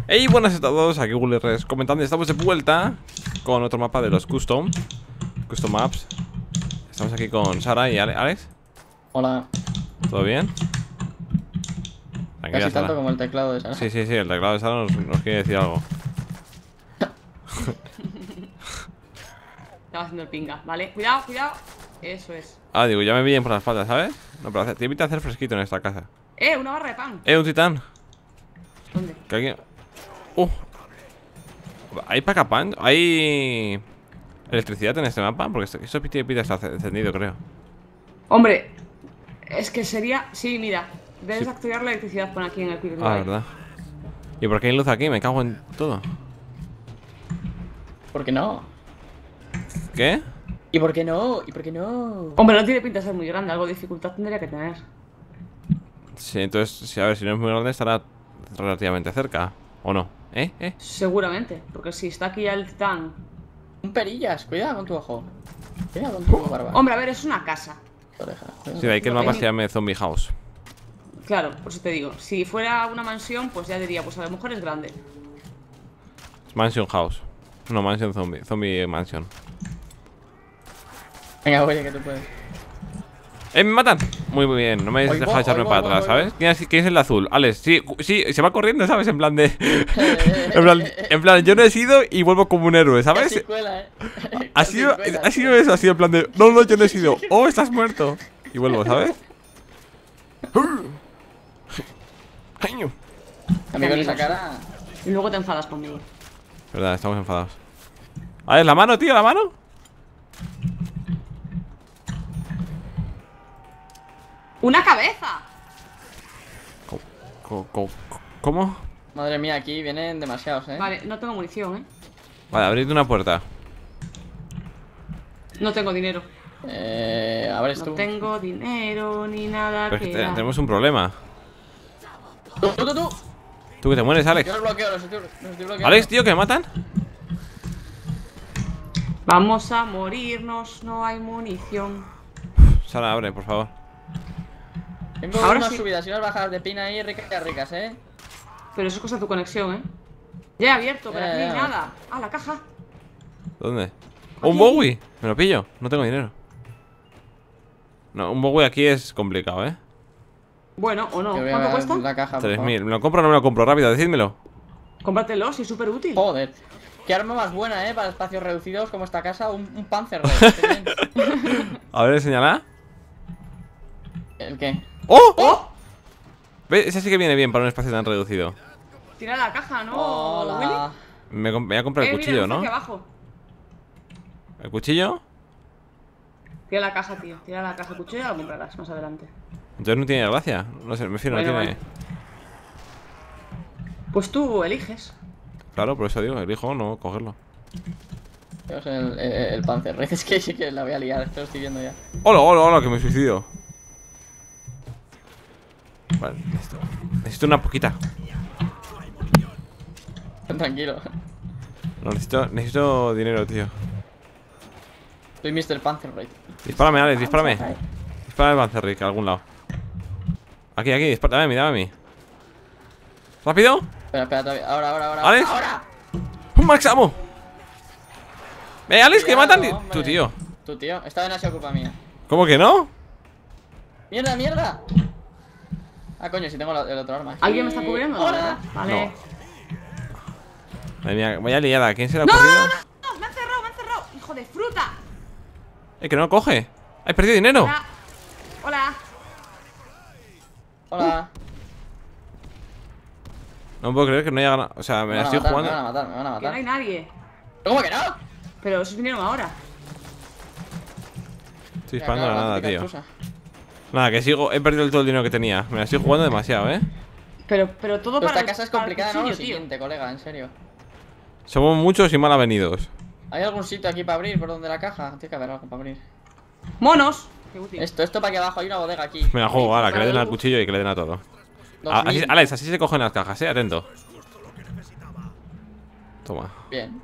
Hey, buenas a todos, aquí GhoulRes comentando. Estamos de vuelta con otro mapa de los Custom Maps. Estamos aquí con Sara y Alex. Hola. ¿Todo bien? Tranquila, Casi Sara. tanto como el teclado de Sara. Sí, el teclado de Sara nos quiere decir algo. Estaba haciendo el pinga, ¿vale? Cuidado, cuidado. Eso es. Ah, digo, ya me vienen por la espalda, ¿sabes? No, pero te invito a hacer fresquito en esta casa. Una barra de pan. Un titán. ¿Dónde? Que alguien... ¿Hay pacapan? ¿Hay electricidad en este mapa? Porque eso pita está encendido, creo. Hombre, es que sería... Sí, mira. Debes Sí. activar la electricidad, pon aquí en el Quick Ah, Drive. verdad. ¿Y por qué hay luz aquí? Me cago en todo. ¿Por qué no? ¿Qué? ¿Y por qué no? ¿Y por qué no? Hombre, no tiene pinta de ser muy grande. Algo de dificultad tendría que tener. Sí, entonces, sí, a ver, si no es muy grande estará relativamente cerca. ¿O no? Seguramente. Porque si está aquí ya el titán... Un perillas, cuidado con tu ojo. Cuidado con tu barba. Hombre, a ver, es una casa. Oreja. Sí, de ahí que el mapa se llame Zombie House. Claro, por eso te digo. Si fuera una mansión, pues ya diría, pues a lo mejor es grande. Mansion House. No, Mansion Zombie. Zombie Mansion. Venga, oye, que tú puedes. ¡Me matan! Muy bien, no me Oigo, dejas echarme oigo, para oigo, atrás, oigo. ¿sabes? ¿Quién es el azul? Alex, sí, se va corriendo, ¿sabes? En plan de... en plan, yo no he sido y vuelvo como un héroe, ¿sabes? Casi cuela, Ha sido eso, así en plan de... No, yo no he sido. ¡Oh, estás muerto! Y vuelvo, ¿sabes? Caño. A mí con esa cara. Y luego te enfadas conmigo. Verdad, estamos enfadados. A ver, la mano, tío, la mano. ¡Una cabeza! ¿Cómo? Madre mía, aquí vienen demasiados, Vale, no tengo munición, Vale, abrirte una puerta. No tengo dinero. Abres No tú. tengo dinero ni nada Pero es que que dar. tenemos un problema. Tú. Tú que te mueres, Alex. Yo los bloqueo, los estoy bloqueando. Alex, tío, que me matan. Vamos a morirnos, no hay munición. Sara, abre, por favor. Tengo Ahora unas sí. subidas y unas bajadas de pina ahí ricas, Pero eso es cosa de tu conexión, Ya he abierto, pero aquí no hay Ya. nada. Ah, la caja. ¿Dónde? ¡Un Bowie! Me lo pillo, no tengo dinero. No, un Bowie aquí es complicado, Bueno, o no. Que ¿Cuánto vea cuesta? la caja, por 3000. ¿Me lo compro o no me lo compro? Rápido, decídmelo. Cómpratelo, si es súper útil. favor. Joder. Qué arma más buena, para espacios reducidos como esta casa. Un Panzergrenade. Qué bien. A ver, enséñala. ¿El qué? ¡Oh! ¡Oh! ¿Ves? Esa sí que viene bien para un espacio tan reducido. Tira la caja, ¿no? Hola. Me voy a comprar el Mira, cuchillo, está ¿no? aquí abajo. ¿El cuchillo? Tira la caja, tío. Tira la caja. El cuchillo ya lo comprarás más adelante. Entonces no tiene gracia. No sé, me refiero, Bueno, no tiene... Pues tú eliges. Claro, por eso digo, elijo no cogerlo. Dios, el Panzergrenade. Es que sí que la voy a liar. Esto lo estoy viendo ya. ¡Hola, que me suicido! Vale, necesito una poquita. Tranquilo. No, necesito dinero, tío. Soy Mr. Panzergrenade. Dispárame, Alex, dispárame. Dispárame al Panzerrick, a algún lado. Aquí, dispárame, dame a mí. ¿Rápido? Espera, todavía. Ahora. ¿Alex? ¡Ahora! ¡Un Max Ammo! Alex, que Cuidado, matan! hombre. Tu tío. Tu tío. Esta vez no ha sido culpa mía. ¿Cómo que no? ¡Mierda! Ah, coño, si tengo el otro arma. ¿Alguien me está cubriendo? ¡Hola! ¿Verdad? Vale. Madre mía, vaya liada. ¿Quién se le ha ¡No! ocurrido? ¡No! ¡Me han cerrado! ¡Hijo de fruta! Que no lo coge. ¡Hay perdido dinero! Hola. Hola. Hola. No puedo creer que no haya ganado. O sea, me la estoy Me jugando. van a matar. Que no hay nadie. ¿Cómo que no? Pero esos vinieron ahora. Estoy disparando a la nada, tío. Excusa. Nada, que sigo. He perdido todo el dinero que tenía. Me la estoy jugando demasiado, Pero todo Pero para esta casa es para el complicada, ¿no? Lo cuchillo, tío. siguiente, colega, en serio. Somos muchos y mal avenidos. ¿Hay algún sitio aquí para abrir por donde la caja? Tiene que haber algo para abrir. ¡Monos! Qué útil. Esto para aquí abajo, hay una bodega aquí. Me la juego, ahora, que le den al cuchillo y que le den a todo. Así, Alex, así se cogen las cajas, atento. Toma. Bien.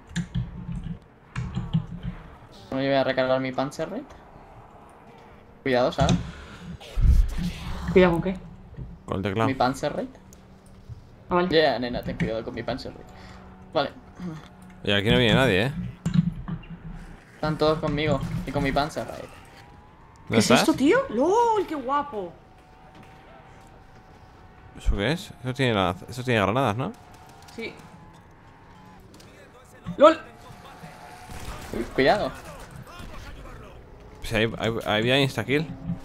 Bueno, yo voy a recargar mi Panzergrenade. Cuidado, ¿sabes? Cuidado con qué. Con el teclado. Mi Panzergrenade. Ah, vale. Ya, nena, ten cuidado con mi Panzer. Vale. Y aquí no viene nadie, ¿eh? Están todos conmigo y con mi Panzer. ¿Qué ¿Dónde es estás? esto, tío? ¡Lol! ¡Qué guapo! ¿Eso qué es? Eso tiene granadas, ¿no? Sí. ¡Lol! Uy, cuidado. Pues ahí había insta-kill.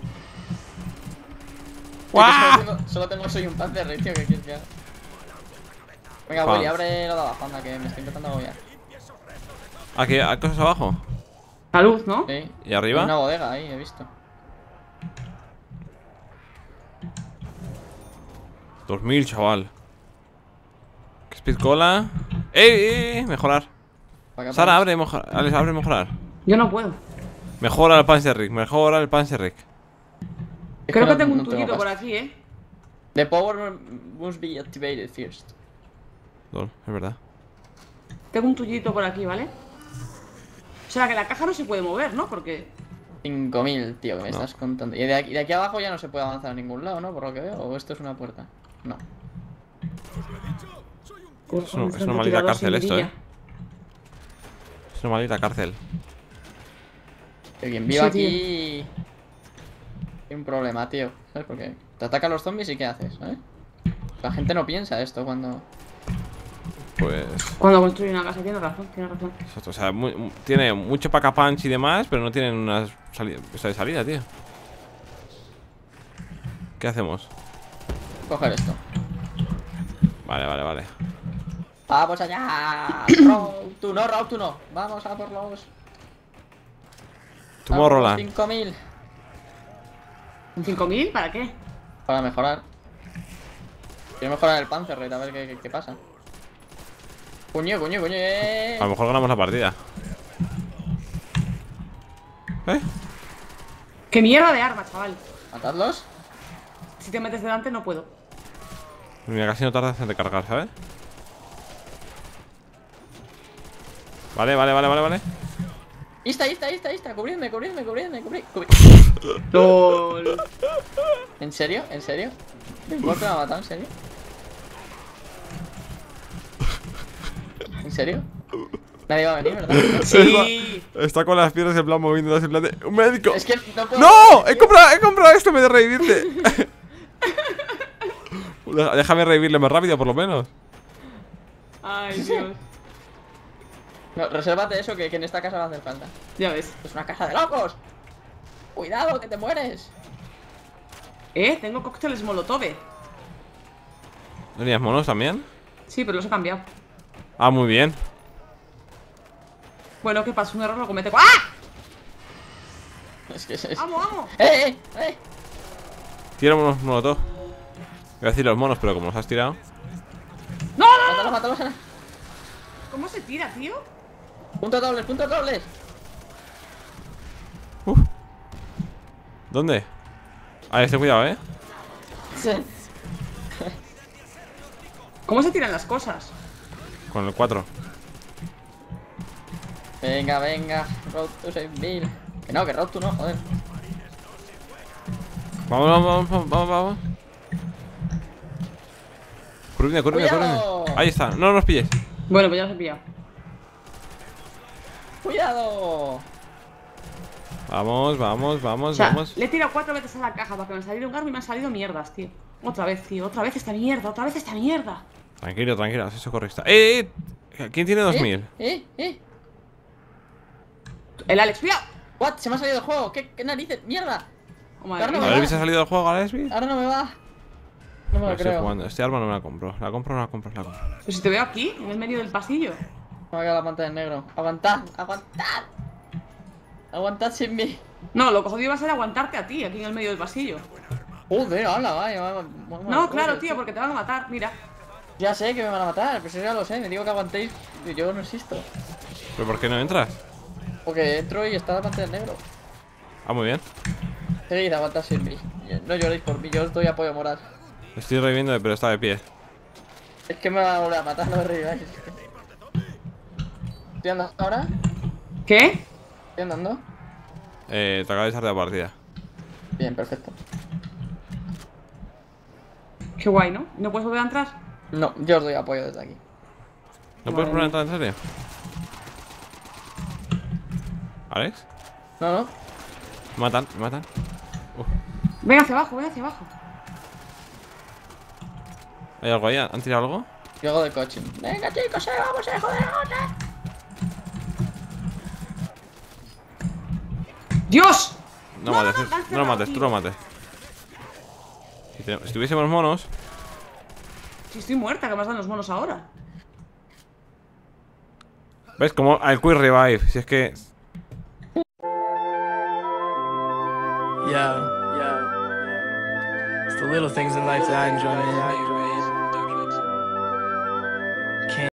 Tío, que solo tengo soy un Panzer, tío, que quieres que haga. Venga, Pam. Willy, abre lo de abajo, anda, que me estoy intentando agobiar. Aquí hay cosas abajo. La luz, ¿no? Sí. ¿Y arriba? Hay una bodega ahí, he visto. 2000, chaval. ¿Qué speed cola? ¡Ey! Mejorar. Para acá, Sara, para abre mejorar. Alex, abre mejorar. Yo no puedo. Mejora el Panzerrick. Mejora el Panzerrick. Es Creo que no- tengo un no tullito por pasta. aquí, ¿eh? The power must be activated first. Lol, es verdad. Tengo un tullito por aquí, ¿vale? O sea, que la caja no se puede mover, ¿no? Porque... 5000, tío, que me No. estás contando. Y de aquí abajo ya no se puede avanzar a ningún lado, ¿no? Por lo que veo. ¿O esto es una puerta? No. Es una maldita cárcel esto, ¿eh? Es una maldita cárcel. Que quien viva Sí, tío. aquí. Hay un problema, tío. ¿Sabes por qué? Te atacan los zombies y ¿qué haces? ¿Eh? La gente no piensa esto cuando. Pues... Cuando construye una casa, tienes razón, tienes razón. O sea, tiene mucho pack a punch y demás, pero no tienen una salida, tío. ¿Qué hacemos? Coger esto. Vale. ¡Vamos allá! Road to no, Road to no. Vamos a por los. Tomorrowland. 5000 ¿5.000? ¿Para qué? para mejorar. Quiero mejorar el Panzer, a ver qué pasa. Coño. A lo mejor ganamos la partida. ¿Eh? ¡Qué mierda de arma, chaval! Matadlos. Si te metes delante no puedo. Mira, casi no tardas en recargar, ¿sabes? Vale. Ahí está. Cubridme. LOL. ¿En serio? ¿El golpe me ha matado? ¿En serio? ¿En serio? Nadie va a venir, ¿verdad? Sí. Está con las piernas en plan moviéndolas en plan de... ¡Un médico! Es que no puedo. ¡No! He comprado esto en vez de revivirte. Déjame revivirle más rápido, por lo menos. Ay, Dios. No, resérvate eso que en esta casa va a hacer falta. Ya ves. Es una casa de locos. Cuidado, que te mueres. Tengo cócteles molotov. ¿No tenías monos también? Sí, pero los he cambiado. Ah, muy bien. Bueno, ¿qué pasa? Un error lo comete. ¡Ah! Es que ¡Vamos! Tira unos molotov. Voy a decir los monos, pero como los has tirado. ¡No! Mátalos, Ana. ¿Cómo se tira, tío? Puntos dobles. ¿Dónde? Ahí, ten cuidado, ¿eh? ¿Cómo se tiran las cosas? Con el 4. Venga. Road to 6000. Que Road to no, joder. Vamos. Cubridme. ¡Cuidado! Ahí está, no nos pilles. Bueno, pues ya los he pillado. ¡Cuidado! Vamos. O sea, le he tirado 4 veces a la caja para que me saliera un arma y me han salido mierdas, tío. Otra vez, tío. Otra vez esta mierda. Tranquilo, soy socorrista. ¿Quién tiene 2000? El Alex, cuidado. What? Se me ha salido el juego. ¿Qué narices? ¡Mierda! Oh, madre Carlos, mía. ¿A ver si ha salido del juego, Alesby? Ahora no me va. No me lo Estoy creo. jugando. Este arma no me la compro. La compro. Pues si te veo aquí, en el medio del pasillo. Me ha quedado la pantalla en negro. Aguantad. Aguantad sin mí. No, lo que jodido va a ser aguantarte a ti, aquí en el medio del pasillo. Joder, hola, vaya. No, claro, tío, porque te van a matar, mira. Ya sé que me van a matar, pero eso ya lo sé. Me digo que aguantéis y yo no existo. ¿Pero por qué no entras? Porque entro y está la pantalla en negro. Ah, muy bien. Seguid, aguantad sin mí. No lloréis por mí, yo os doy apoyo moral. Estoy reviviendo, pero está de pie. Es que me van a volver a matar, no me reíais. ¿Estoy andando ahora? ¿Qué? ¿Estoy andando? Te acabo de echar de la partida. Bien, perfecto. Qué guay, ¿no? ¿No puedes volver a entrar? No, yo os doy apoyo desde aquí. ¿No puedes Madre poner en serio? ¿Alex? No, no. Me matan, me matan. Ven hacia abajo, ven hacia abajo. ¿Hay algo ahí? ¿Han tirado algo? Yo hago de coaching. Venga, chicos, vamos a joder ahora. ¡Dios! No, No, mates, no, no, no lo mates, tú lo mates. Si tuviésemos monos. Si estoy muerta, ¿qué más dan los monos ahora? ¿Ves? Como al Quick Revive. Si es que. Yeah, yeah. It's the little things in life that I enjoy.